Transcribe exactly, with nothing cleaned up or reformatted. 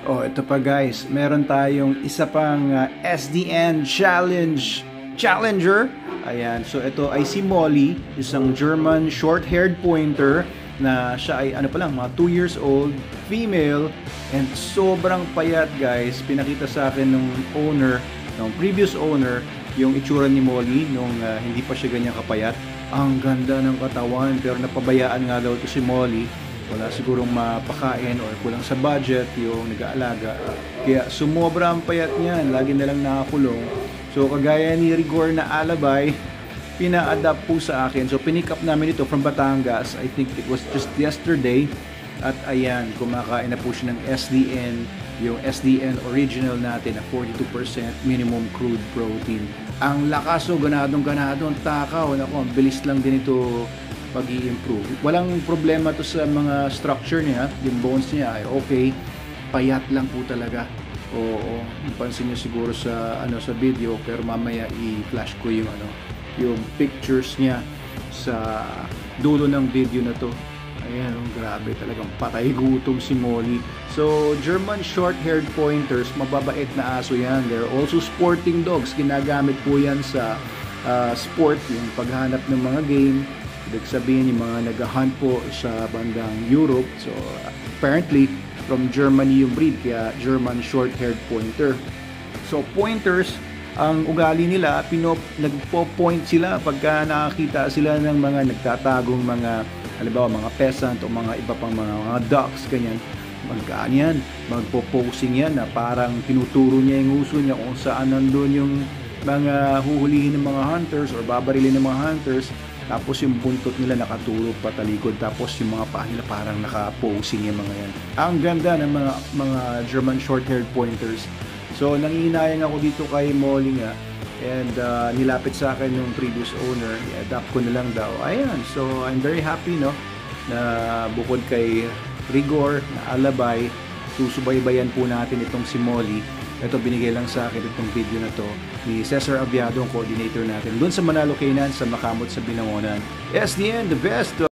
Oh, ito pa guys, meron tayong isa pang uh, S D N Challenge Challenger. Ayan, so ito ay si Molly, isang German short-haired pointer na siya ay ano pa lang, mga two years old, female, and sobrang payat guys. Pinakita sa akin nung owner, nung previous owner, yung itsura ni Molly nung uh, hindi pa siya ganyan kapayat. Ang ganda ng katawan, pero napabayaan nga daw ito si Molly. Wala sigurong mapakain or kulang sa budget yung nag-aalaga. Kaya sumobra ang payat niyan, lagi na lang nakakulong. So kagaya ni Rigor na alabay, pina-adapt po sa akin. So pinick up namin ito from Batangas. I think it was just yesterday. At ayan, kumakain na po siya ng S D N, yung S D N original natin na forty-two percent minimum crude protein. Ang lakas o ganadong ganadong takaw. Naku, ang bilis lang din ito pag-i-improve. Walang problema to sa mga structure niya, yung bones niya ay okay, payat lang po talaga. Oo, pansin niyo siguro sa ano sa video, pero mamaya i-flash ko yung ano, yung pictures niya sa dulo ng video na to. Ayan, oh, grabe, talagang patay gutom si Molly. So, German short-haired pointers, mababait na aso yan. They're also sporting dogs. Ginagamit po yan sa uh, sport, yung paghanap ng mga game. Ibig sabihin yung mga nag-hunt po sa bandang Europe. So, apparently, from Germany yung breed, kaya German short-haired pointer. So, pointers, ang ugali nila, pinop, nagpo-point sila pagka nakakita sila ng mga nagtatagong mga, halimbawa, mga peasant o mga iba pang mga, mga ducks, ganyan. Magkaan yan, magpo-posing yan na parang tinuturo niya yung uso niya kung saan nandun yung mga huhulihin ng mga hunters or babarilin ng mga hunters. Tapos yung buntot nila nakatulog patalikod, tapos yung mga paa nila parang naka-posing yung mga yan. Ang ganda ng mga mga German short-haired pointers. So nanginayang ako dito kay Molly nga, and uh, nilapit sa akin yung previous owner, i-adapt ko na lang daw. Ayan, so I'm very happy, no, na bukod kay Rigor na alabay, susubaybayan po natin itong si Molly. Ito, binigay lang sa akin itong video na to ni Cesar Aviado, ang coordinator natin doon sa Manalo Kainan sa Makamot sa Binangonan. S D N, the best!